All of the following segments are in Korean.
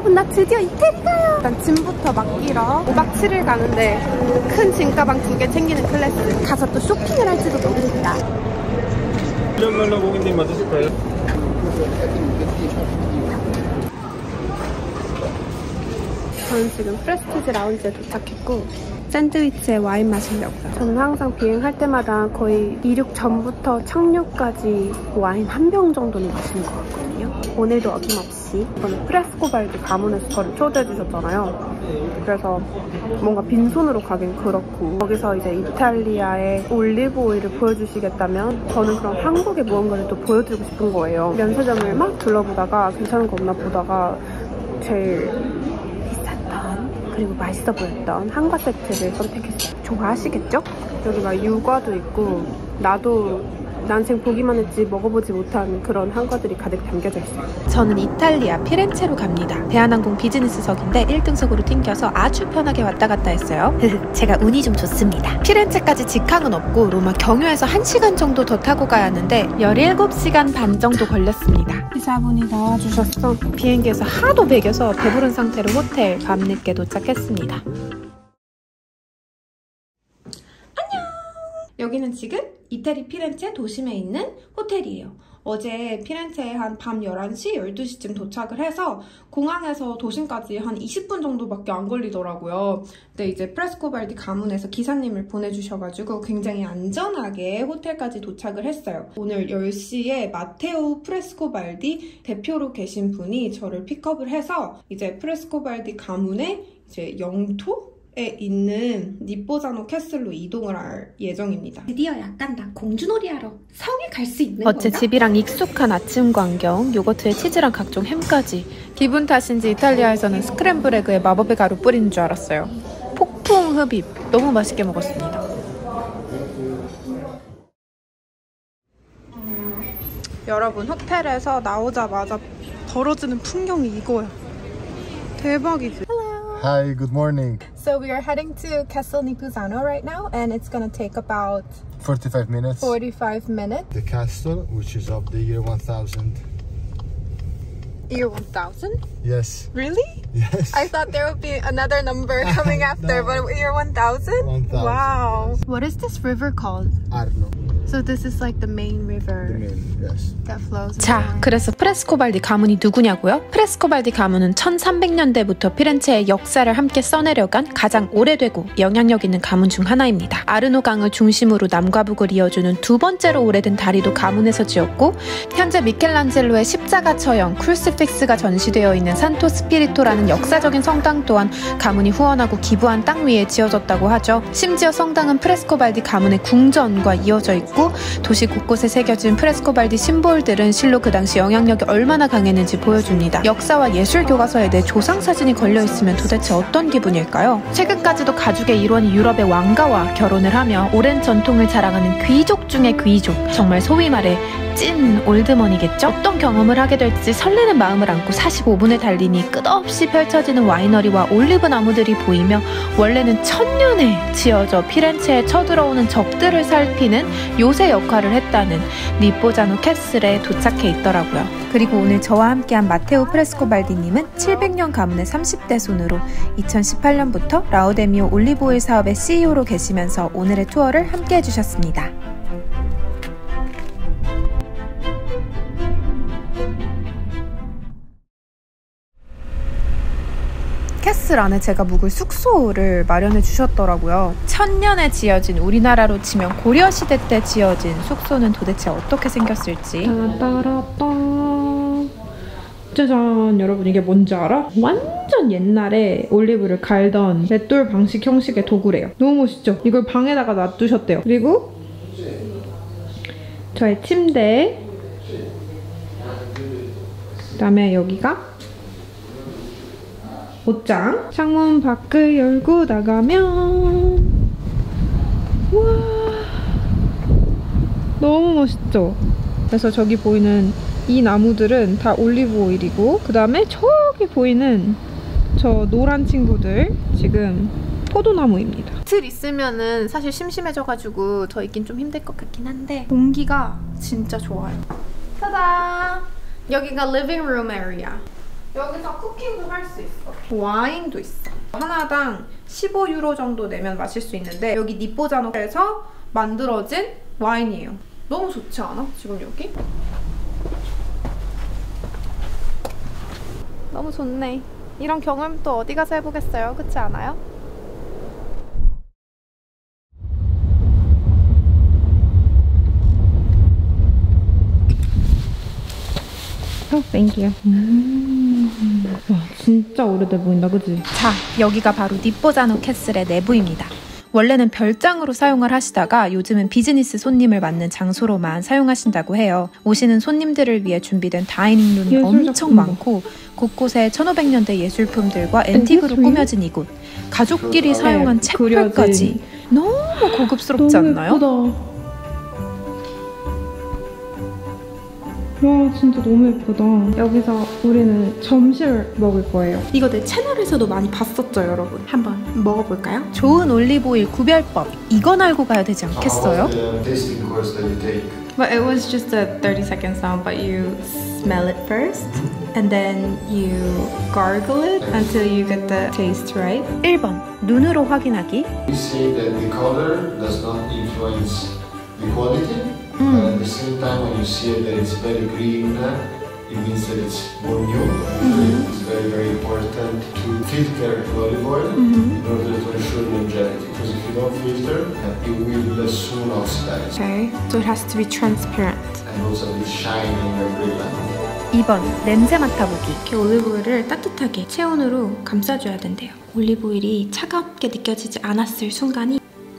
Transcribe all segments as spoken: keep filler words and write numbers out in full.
여러분, 나 드디어 이태리 가요. 일단 짐부터 맡기러 오박 칠일 가는데 큰 짐가방 두 개 챙기는 클래스. 가서 또 쇼핑을 할지도 모르겠다. 이름날라 고객님 맞으실까요? 저는 지금 프레스티지 라운지에 도착했고 샌드위치에 와인 마시려고요. 저는 항상 비행할 때마다 거의 이륙 전부터 착륙까지 와인 한 병 정도는 마시는 것 같거든요. 오늘도 어김없이 이번에 프레스코발디 가문에서 저를 초대해 주셨잖아요. 그래서 뭔가 빈손으로 가긴 그렇고 거기서 이제 이탈리아의 올리브 오일을 보여주시겠다면 저는 그럼 한국의 무언가를 또 보여드리고 싶은 거예요. 면세점을 막 둘러보다가 괜찮은 거 없나 보다가 제일 그리고 맛있어 보였던 한과 세트를 선택했어요. 좋아하시겠죠? 여기 막 유과도 있고 나도 난생 보기만 했지 먹어보지 못한 그런 한과들이 가득 담겨져 있어요. 저는 이탈리아 피렌체로 갑니다. 대한항공 비즈니스석인데 일 등석으로 튕겨서 아주 편하게 왔다 갔다 했어요. 제가 운이 좀 좋습니다. 피렌체까지 직항은 없고 로마 경유해서 한 시간 정도 더 타고 가야 하는데 열일곱 시간 반 정도 걸렸습니다. 기사분이 나와주셨어. 비행기에서 하도 배겨서 배부른 상태로 호텔 밤늦게 도착했습니다. 여기는 지금 이태리 피렌체 도심에 있는 호텔이에요. 어제 피렌체에 한 밤 열한 시, 열두 시쯤 도착을 해서 공항에서 도심까지 한 이십 분 정도밖에 안 걸리더라고요. 근데 이제 프레스코발디 가문에서 기사님을 보내주셔가지고 굉장히 안전하게 호텔까지 도착을 했어요. 오늘 열 시에 마테오 프레스코발디 대표로 계신 분이 저를 픽업을 해서 이제 프레스코발디 가문의 이제 영토? 에 있는 니뽀자노 캐슬로 이동을 할 예정입니다. 드디어 약간 나 공주놀이 하러 성에 갈 수 있는 어째 건가? 집이랑 익숙한 아침 광경, 요거트에 치즈랑 각종 햄까지. 기분 탓인지 이탈리아에서는 스크램블 에그에 마법의 가루 뿌리는 줄 알았어요. 폭풍 흡입, 너무 맛있게 먹었습니다. 여러분, 호텔에서 나오자마자 벌어지는 풍경이 이거야. 대박이지? Hi, good morning. So we are heading to Castel Niposano right now, and it's gonna take about forty-five minutes. forty-five minutes. The castle, which is of the year one thousand. Year one thousand? Yes. Really? Yes. I thought there would be another number coming after, No. but year one thousand? one thousand. Wow. What is this river called? Arno. So this is like the main river The main, yes. that flows. 자, 그래서 프레스코발디 가문이 누구냐고요? 프레스코발디 가문은 천삼백 년대부터 피렌체의 역사를 함께 써내려간 가장 오래되고 영향력 있는 가문 중 하나입니다. 아르노 강을 중심으로 남과 북을 이어주는 두 번째로 오래된 다리도 가문에서 지었고, 현재 미켈란젤로의 십자가처형 크루시픽스가 전시되어 있는 산토 스피리토라는 역사적인 성당 또한 가문이 후원하고 기부한 땅 위에 지어졌다고 하죠. 심지어 성당은 프레스코발디 가문의 궁전과 이어져 있고 도시 곳곳에 새겨진 프레스코발디 심볼들은 실로 그 당시 영향력이 얼마나 강했는지 보여줍니다. 역사와 예술 교과서에 내 조상 사진이 걸려있으면 도대체 어떤 기분일까요? 최근까지도 가족의 일원이 유럽의 왕가와 결혼을 하며 오랜 전통을 자랑하는 귀족 중의 귀족, 정말 소위 말해 찐 올드머니겠죠? 어떤 경험을 하게 될지 설레는 마음을 안고 사십오 분을 달리니 끝없이 펼쳐지는 와이너리와 올리브 나무들이 보이며 원래는 천년에 지어져 피렌체에 쳐들어오는 적들을 살피는 요새 역할을 했다는 니뽀자노 캐슬에 도착해 있더라고요. 그리고 오늘 저와 함께한 마테오 프레스코발디님은 칠백 년 가문의 삼십 대 손으로 이천십팔 년부터 라우데미오 올리브오일 사업의 씨이오로 계시면서 오늘의 투어를 함께 해주셨습니다. 캐슬 안에 제가 묵을 숙소를 마련해 주셨더라고요. 천년에 지어진, 우리나라로 치면 고려시대 때 지어진 숙소는 도대체 어떻게 생겼을지. 따라따라따. 짜잔, 여러분 이게 뭔지 알아? 완전 옛날에 올리브를 갈던 맷돌 방식 형식의 도구래요. 너무 멋있죠? 이걸 방에다가 놔두셨대요. 그리고 저의 침대, 그 다음에 여기가 옷장. 창문 밖을 열고 나가면 와, 너무 멋있죠? 그래서 저기 보이는 이 나무들은 다 올리브 오일이고, 그 다음에 저기 보이는 저 노란 친구들 지금 포도나무입니다. 이틀 있으면은 사실 심심해져가지고 더 있긴 좀 힘들 것 같긴 한데 공기가 진짜 좋아요. 짜잔! 여기가 living room area. 여기서 쿠킹도 할 수 있어. 와인도 있어. 하나당 십오 유로 정도 내면 마실 수 있는데 여기 니뽀자노에서 만들어진 와인이에요. 너무 좋지 않아? 지금 여기? 너무 좋네. 이런 경험 또 어디 가서 해보겠어요? 그렇지 않아요? 어, 땡큐. 음, 와, 진짜 오래돼 보인다, 그치? 자, 여기가 바로 니뽀자노 캐슬의 내부입니다. 원래는 별장으로 사용을 하시다가 요즘은 비즈니스 손님을 맞는 장소로만 사용하신다고 해요. 오시는 손님들을 위해 준비된 다이닝룸이 엄청 많고 곳곳에 천오백 년대 예술품들과 앤틱으로 꾸며진 이곳. 가족끼리 사용한 책걸까지 너무 고급스럽지 너무 않나요? 예쁘다. 와, 진짜 너무 예쁘다. 여기서 우리는 점심을 먹을 거예요. 이거 내 채널에서도 많이 봤었죠, 여러분? 한번 먹어볼까요? 좋은 올리브오일 구별법, 이건 알고 가야 되지 않겠어요? But it was just a thirty second sound, but you smell it first and then you gargle it until you get the taste right. 일 번, 눈으로 확인하기. We say that the color does not influence the quality. Mm. But at the same time, when you see it that it's very green, it means that it's more new. Mm-hmm. It's very, very important to filter the olive oil mm-hmm. in order to ensure longevity. Because if you don't filter, it will soon oxidize. Okay, so it has to be transparent. And also be shining and brilliant. 이 번, 냄새 맡아보기. 이렇게 올리브오일을 따뜻하게 체온으로 감싸줘야 된대요. 올리브오일이 차갑게 느껴지지 않았을 순간이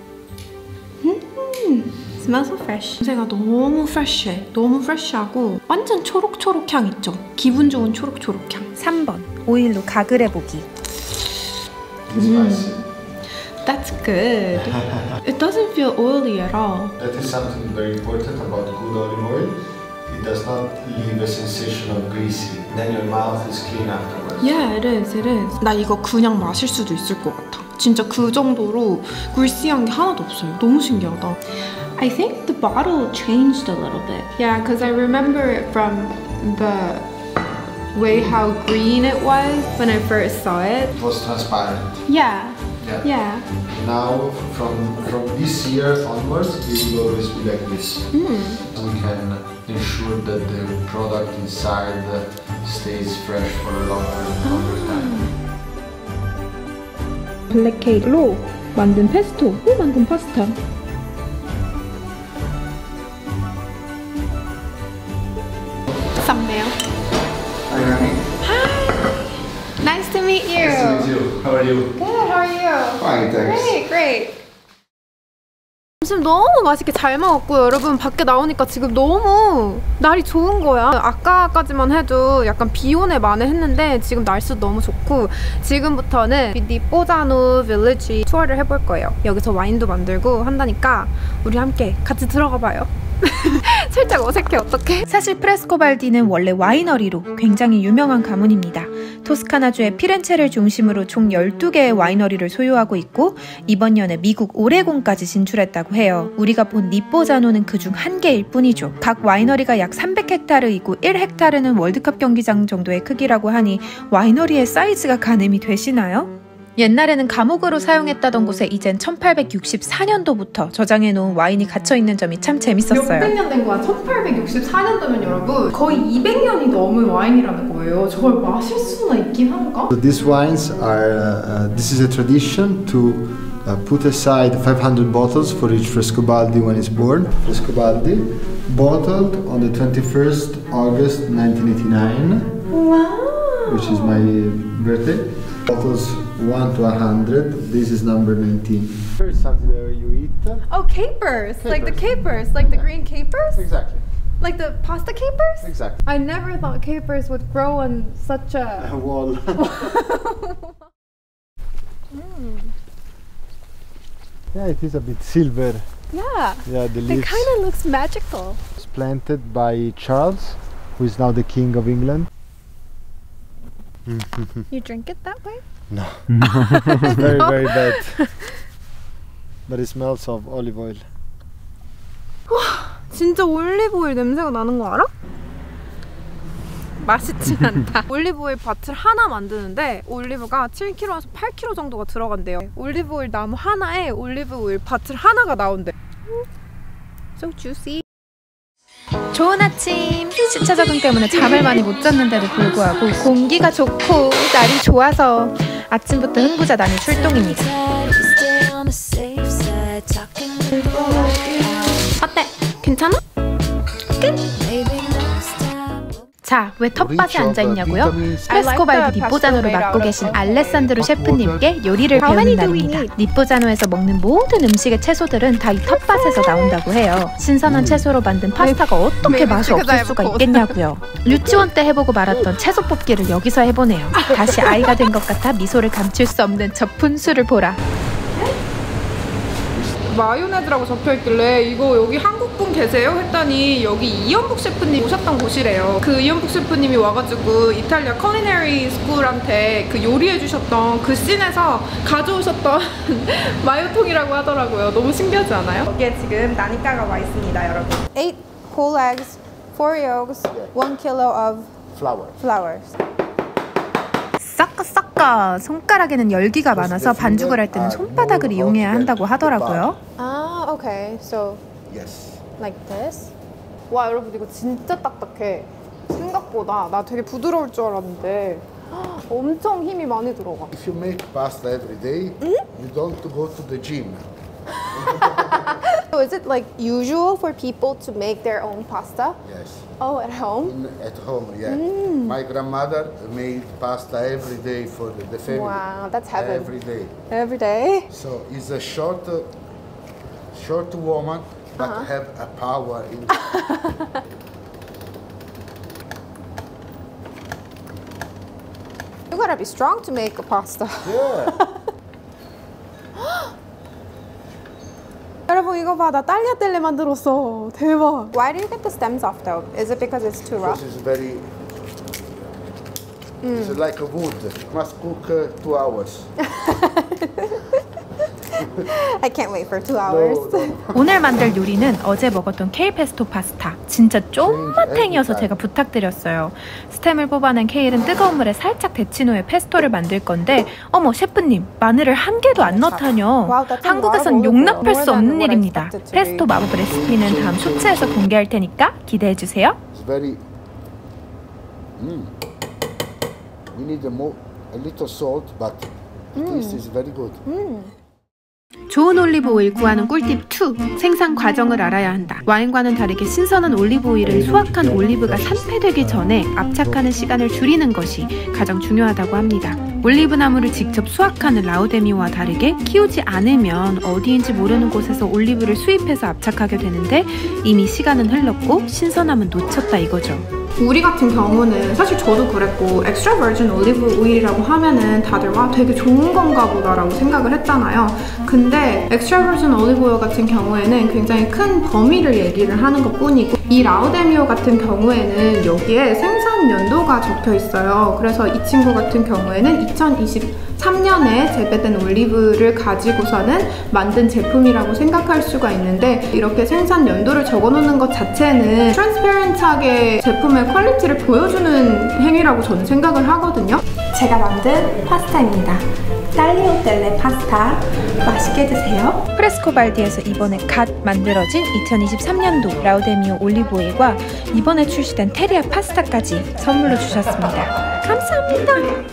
음! Smells so fresh. 냄새가 너무 프레쉬해. 너무 프레쉬하고 완전 초록초록 향 있죠? 기분 좋은 초록초록 향. 삼 번, 오일로 가글해보기. 음. That's good. It doesn't feel oily at all. That is something very important about good olive oil. It does not leave a sensation of greasy. Then your mouth is clean afterwards. Yeah, it is, it is. 나 이거 그냥 마실 수도 있을 것 같아. 진짜 그 정도로 greasy한 게 하나도 없어요. 너무 신기하다. I think the bottle changed a little bit. Yeah, because I remember it from the way how green it was when I first saw it. It was transparent. Yeah. Yeah. Yeah. Now, from from this year onwards, it will always be like this. Mm. We can ensure that the product inside stays fresh for a longer, longer time. 블랙 케이크로 만든 페스토, 또 만든 파스타. 썸네일. Hi, Rami. Hi. Nice to meet you. Nice to meet you. How are you? Good. How are you? Fine, thanks. Great, great. 점심 너무 맛있게 잘 먹었고요. 여러분 밖에 나오니까 지금 너무 날이 좋은 거야. 아까까지만 해도 약간 비오네 마네 했는데 지금 날씨도 너무 좋고 지금부터는 니뽀자노 빌리지 투어를 해볼 거예요. 여기서 와인도 만들고 한다니까 우리 함께 같이 들어가 봐요. 살짝 어색해. 어떡해? 사실 프레스코발디는 원래 와이너리로 굉장히 유명한 가문입니다. 토스카나주의 피렌체를 중심으로 총 열두 개의 와이너리를 소유하고 있고 이번 연에 미국 오레곤까지 진출했다고 해요. 우리가 본 니뽀자노는 그중 한 개일 뿐이죠. 각 와이너리가 약 삼백 헥타르이고 일 헥타르는 월드컵 경기장 정도의 크기라고 하니 와이너리의 사이즈가 가늠이 되시나요? 옛날에는 감옥으로 사용했다던 곳에 이젠 천팔백육십사 년도부터 저장해놓은 와인이 갇혀있는 점이 참 재밌었어요. 몇백 년 된 거야. 천팔백육십사 년도면 여러분 거의 이백 년이 넘은 와인이라는 거예요. 저걸 마실 수나 있긴 한가? So these wines are, uh, this is a tradition to uh, put aside five hundred bottles for each Frescobaldi when it's born. Frescobaldi, bottled on the twenty-first August nineteen eighty-nine, Wow. which is my birthday. Bottles one to one hundred, this is number nineteen. It's something that you eat. Oh, capers. capers. Like the capers, like the green capers? Exactly. Like the pasta capers? Exactly. I never thought capers would grow on such a... A wall. mm. Yeah, it is a bit silver. Yeah. Yeah, the It leaves. kind of looks magical. It's planted by Charles, who is now the King of England. You drink it that way? No. It's very, very bad. But it smells of olive oil. 와, 진짜 올리브 오일 냄새가 나는 거 알아? 맛있진 않다. 올리브오일 밭을 하나 만드는데 올리브가 칠 킬로그램에서 팔 킬로그램 정도가 들어간대요. 올리브오일 나무 하나에 올리브오일 밭을 하나가 나온대. So juicy. 좋은 아침! 시차 적응 때문에 잠을 많이 못 잤는데도 불구하고 공기가 좋고 날이 좋아서 아침부터 흥부자 나는 출동입니다. 어때? 괜찮아? 끝! 자, 왜 텃밭에 앉아있냐고요? 프레스코발디 립보자노를 맡고 계신 알레산드로 셰프님께 요리를 배우는 날입니다. 립보자노에서 먹는 모든 음식의 채소들은 다 이 텃밭에서 나온다고 해요. 신선한 채소로 만든 파스타가 어떻게 맛이 없을 수가 있겠냐고요. 유치원 때 해보고 말았던 채소 뽑기를 여기서 해보네요. 다시 아이가 된 것 같아 미소를 감출 수 없는 저 분수를 보라. 마요네즈라고 적혀있길래 이거 여기 한국분 계세요? 했더니 여기 이연복 셰프님 오셨던 곳이래요. 그 이연복 셰프님이 와가지고 이탈리아 컬리너리 스쿨한테 그 요리해주셨던 그 씬에서 가져오셨던 마요통이라고 하더라고요. 너무 신기하지 않아요? 여기에 지금 나니까가 와 있습니다, 여러분. eight whole eggs, four yolks, one kilo of Flour. flowers. 섞어 섞어! 손가락에는 열기가 많아서 반죽을 할 때는 손바닥을 이용해야 한다고 하더라고요. 아, okay. So Yes. like this. 와, 여러분 이거 진짜 딱딱해. 생각보다 나 되게 부드러울 줄 알았는데 엄청 힘이 많이 들어가. If you make pasta every day, you don't go to the gym. So is it like usual for people to make their own pasta? Yes. Oh, at home? In, at home, yeah. My grandmother made pasta every day for the, the family. Wow, that's heaven. Every day. Every day? So it's a short, uh, short woman, but Uh-huh. have a power in. You gotta be strong to make a pasta. Yeah. 여러분 이거 봐, 나 딸리아텔레 만들었어. 대박. Why do you get the stems off though? Is it because it's too rough? This is very. It's like a wood. Must cook uh, two hours. I can't wait for two hours. No, no. 오늘 만들 요리는 어제 먹었던 케일 페스토 파스타. 진짜 쫀맛탱이어서 제가 부탁드렸어요. 스템을 뽑아낸 케일은 뜨거운 물에 살짝 데친 후에 페스토를 만들 건데 어머 셰프님 마늘을 한 개도 안 넣다뇨. 한국에선 용납할 수 없는 일입니다. 페스토 마법 레시피는 다음 쇼츠에서 공개할 테니까 기대해주세요. It's very. Mm. We need a more, a little salt, but this is very good. 좋은 올리브 오일 구하는 꿀팁 이. 생산 과정을 알아야 한다. 와인과는 다르게 신선한 올리브 오일을 수확한 올리브가 산패되기 전에 압착하는 시간을 줄이는 것이 가장 중요하다고 합니다. 올리브 나무를 직접 수확하는 라우데미오와 다르게 키우지 않으면 어디인지 모르는 곳에서 올리브를 수입해서 압착하게 되는데 이미 시간은 흘렀고 신선함은 놓쳤다 이거죠. 우리 같은 경우는 사실 저도 그랬고 엑스트라 버진 올리브 오일이라고 하면은 다들 와 되게 좋은 건가 보다라고 생각을 했잖아요. 근데 엑스트라 버진 올리브 오일 같은 경우에는 굉장히 큰 범위를 얘기를 하는 것 뿐이고 이 라우데미오 같은 경우에는 여기에 생산 연도가 적혀 있어요. 그래서 이 친구 같은 경우에는 이천이십삼 년에 재배된 올리브를 가지고서는 만든 제품이라고 생각할 수가 있는데 이렇게 생산 연도를 적어놓는 것 자체는 트랜스페런트하게 제품의 퀄리티를 보여주는 행위라고 저는 생각을 하거든요. 제가 만든 파스타입니다. 딸리오텔레 파스타 맛있게 드세요. 프레스코발디에서 이번에 갓 만들어진 이천이십삼 년도 라우데미오 올리브오일과 이번에 출시된 테리아 파스타까지 선물로 주셨습니다. 감사합니다.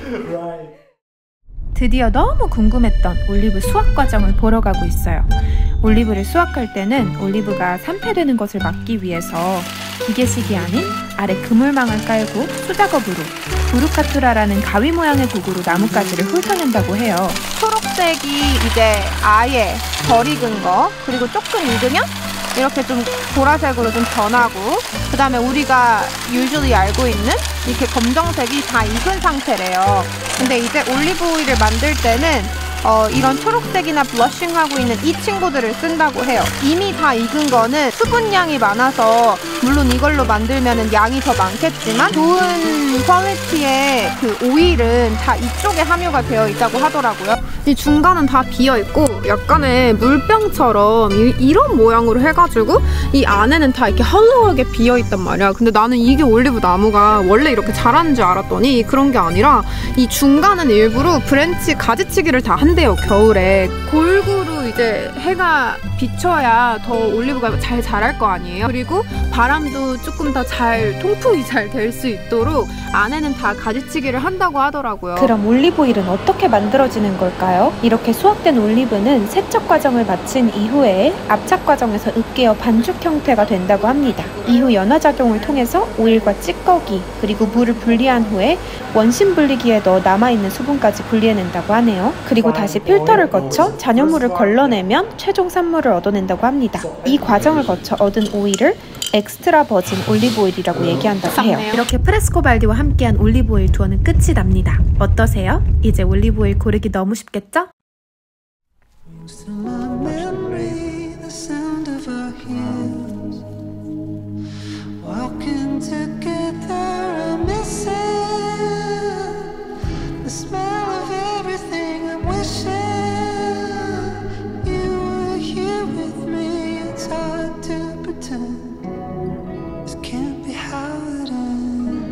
드디어 너무 궁금했던 올리브 수확 과정을 보러 가고 있어요. 올리브를 수확할 때는 올리브가 산패되는 것을 막기 위해서 기계식이 아닌 아래 그물망을 깔고 수작업으로 부르카투라라는 가위 모양의 도구로 나뭇가지를 훑어낸다고 해요. 초록색이 이제 아예 덜 익은 거, 그리고 조금 익으면 이렇게 좀 보라색으로 좀 변하고, 그 다음에 우리가 usually 알고 있는 이렇게 검정색이 다 익은 상태래요. 근데 이제 올리브 오일을 만들 때는 어, 이런 초록색이나 블러싱하고 있는 이 친구들을 쓴다고 해요. 이미 다 익은 거는 수분량이 많아서 물론 이걸로 만들면 양이 더 많겠지만 좋은 퀄리티의 그 오일은 다 이쪽에 함유가 되어 있다고 하더라고요. 이 중간은 다 비어있고 약간의 물병처럼 이, 이런 모양으로 해가지고 이 안에는 다 이렇게 헐렁하게 비어있단 말이야. 근데 나는 이게 올리브 나무가 원래 이렇게 자라는 줄 알았더니 그런 게 아니라 이 중간은 일부러 브랜치 가지치기를 다 한대요. 겨울에 골고루 이제 해가 비춰야 더 올리브가 잘 자랄 거 아니에요. 그리고 바람도 조금 더 잘 통풍이 잘 될 수 있도록 안에는 다 가지치기를 한다고 하더라고요. 그럼 올리브오일은 어떻게 만들어지는 걸까요? 이렇게 수확된 올리브는 세척 과정을 마친 이후에 압착 과정에서 으깨어 반죽 형태가 된다고 합니다. 이후 연화작용을 통해서 오일과 찌꺼기 그리고 물을 분리한 후에 원심 분리기에 넣어 남아있는 수분까지 분리해낸다고 하네요. 그리고 다시 필터를 거쳐 잔여물을 걸러내면 최종 산물을 얻어낸다고 합니다. 이 과정을 거쳐 얻은 오일을 엑스트라 버진 올리브오일이라고 얘기한다고 해요. 이렇게 프레스코발디와 함께한 올리브오일 투어는 끝이 납니다. 어떠세요? 이제 올리브오일 고르기 너무 쉽겠죠?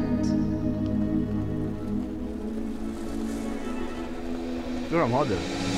You're a model.